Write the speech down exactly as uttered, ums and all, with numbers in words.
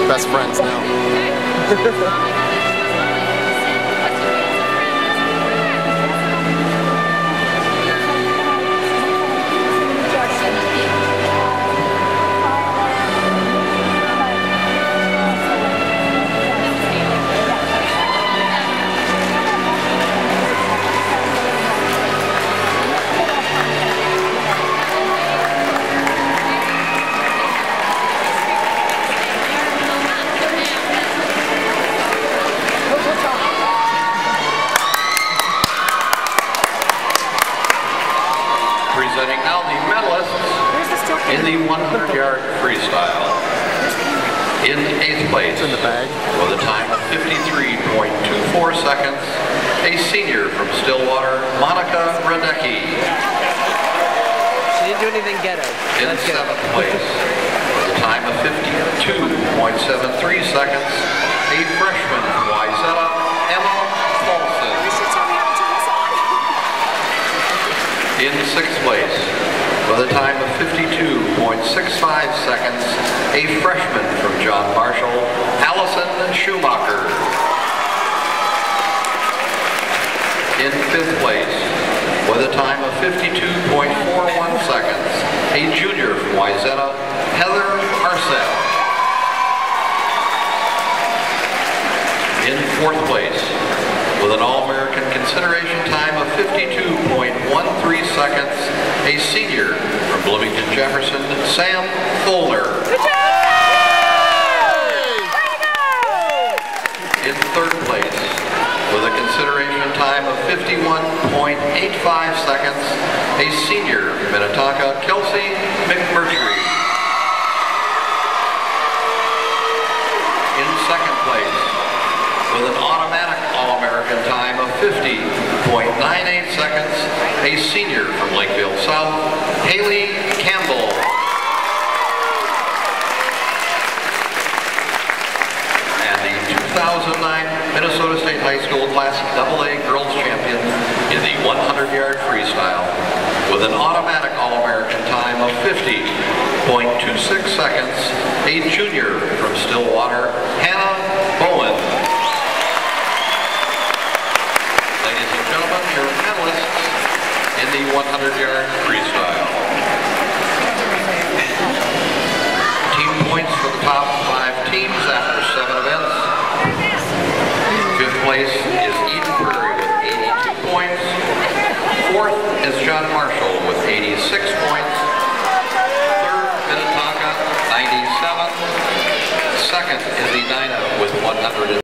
best friends now. Presenting now the medalists in the one hundred yard freestyle. In eighth place, in the bag, with a time of fifty-three point two four seconds, a senior from Stillwater, Monica Radecki. She didn't do anything ghetto. In That's seventh good. place, with a time of fifty-two point seven three seconds, a freshman from Wayzata, Emma Paulson. You should tell me how to turn this on. In sixth place, with a time of fifty-two point six five seconds, a freshman from John Marshall, Allison Schumacher. In fifth place, with a time of fifty-two point four one seconds, a junior from Wayzata, Heather Arcel. In fourth place, with an All-American consideration time of fifty-two point one three seconds, a senior from Bloomington Jefferson, Sam Fullner. In third place, with a consideration time of fifty-one point eight five seconds, a senior from Minnetonka, Kelsey McMurtry. In second place, with an automatic All-American time of fifty point nine eight seconds, a senior from Lakeville South, Haley Campbell. And the two thousand nine Minnesota State High School Class double A Girls Champion in the one hundred yard freestyle, with an automatic All-American time of fifty point two six seconds, a junior from Stillwater, Hannah Bowen. Your medalists in the one hundred yard freestyle. Team points for the top five teams after seven events. Fifth place is Eden Prairie with eighty-two points. Fourth is John Marshall with eighty-six points. Third, Minnetonka, ninety-seven. Second is Edina with one hundred.